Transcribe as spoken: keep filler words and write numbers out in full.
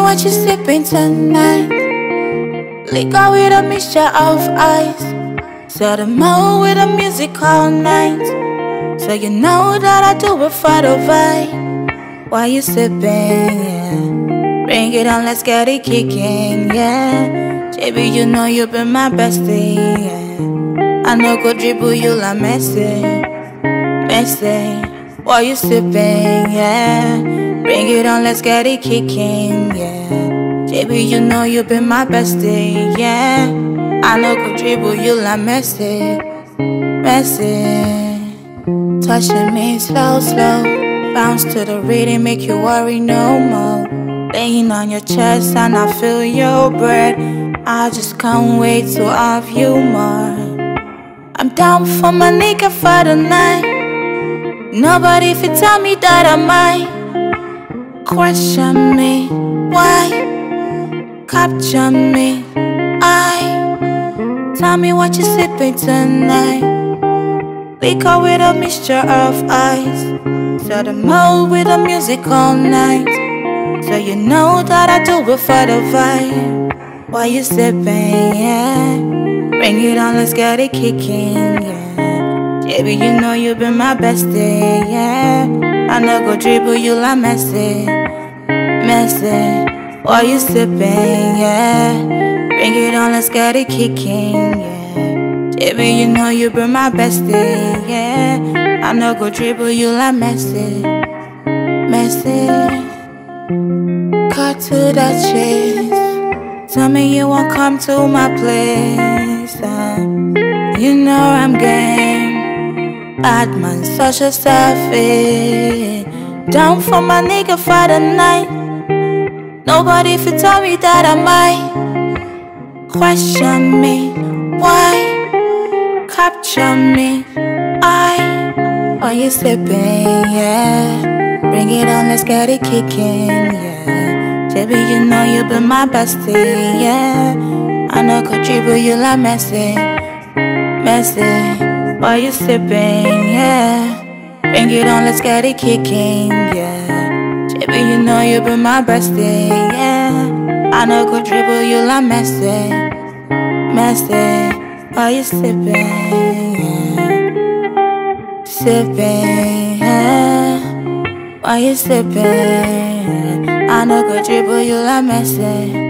what you sipping tonight. Liquor with a mixture of ice. Set a mood with the music all night. So you know that I do it for the vibe. While you sipping, yeah. Bring it on, let's get it kicking, yeah. J B, you know you been my bestie, yeah. I know go dribble you like Messi, Messi. While you sipping, yeah. Bring it on, let's get it kicking, yeah. J B, you know you been my bestie, yeah. I know go dribble you like Messi, Messi. Touching me slow, slow. Bounce to the rhythm, make you worry no more. Laying on your chest and I feel your breath. I just can't wait to have you more. I'm down for my nigga for the night. Nobody fit tell me that I might. Question me, why? Capture me, I. Tell me what you sipping tonight. Liquor with a mixture of ice. Set the mood with the music all night. So you know that I do it for the vibe. While you sipping, yeah. Bring it on, let's get it kicking, yeah. Baby, you know you been my bestie, yeah. I know go dribble you like Messi, Messi. While you sipping, yeah. Bring it on, let's get it kicking, yeah. Baby, you know you been my bestie, yeah. I know go dribble you like Messi, Messi. Cut to the chase. Tell me you won't come to my place, uh, you know I'm game. Bad man, such a selfie. Down for my nigga for the night. Nobody fit tell me that I might. Question me, why? Capture me, I. Are you sipping, yeah. Bring it on, let's get it kicking, yeah. J B, you know you been my bestie, yeah. I know could dribble you like Messi, Messi. Are you sipping, yeah. Bring it on, let's get it kicking, yeah. J B, you know you been my bestie, yeah. I know could dribble you like Messi, Messi. Are you sipping, yeah. Sipping, yeah. Are you sipping? I know go dribble you like Messi.